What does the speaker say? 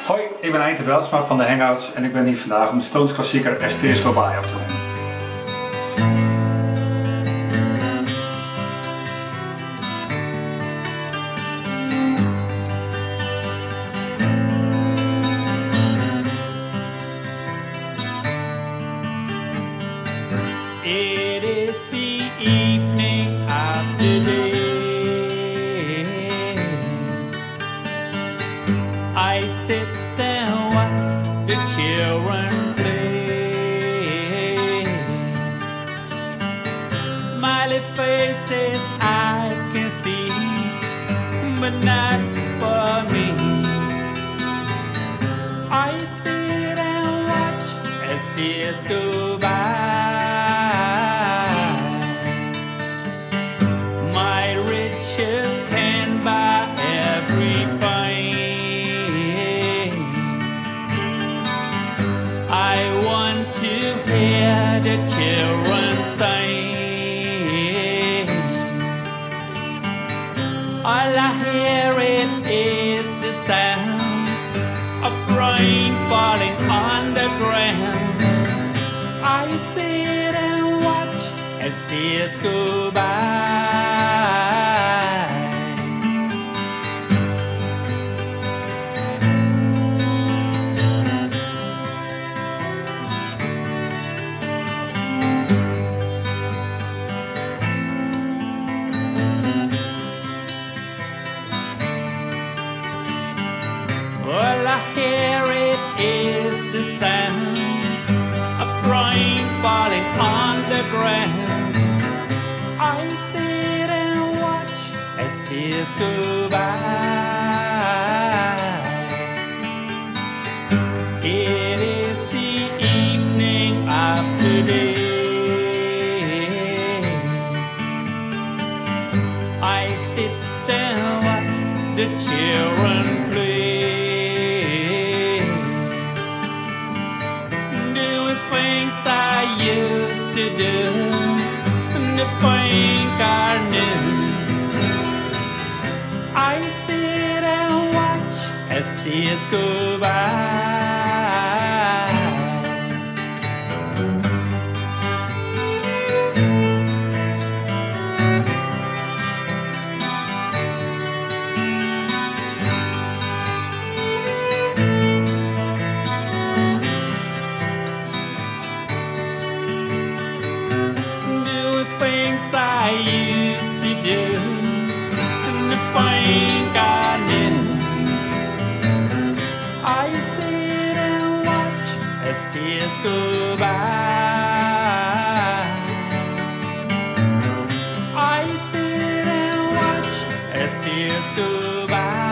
Hoi, ik ben Eindje Belsma van de Hangouts en ik ben hier vandaag om de Stones klassieker As Tears Go By op te nemen. It is the evening after day. I sit there and watch the children play. Smiley faces I can see, but not for me. I sit and watch as tears go by. I want to hear the children sing. All I hear it is the sound of rain falling on the ground. I sit and watch as tears go by. All I hear it is the sound of rain falling on the ground. I sit and watch as tears go by. It is the evening after day. I sit and watch the children play. Things I used to do, and the things I knew. I sit and watch as tears go by. Things I used to do, and the thing I knew. I sit and watch as tears go by. I sit and watch as tears go by.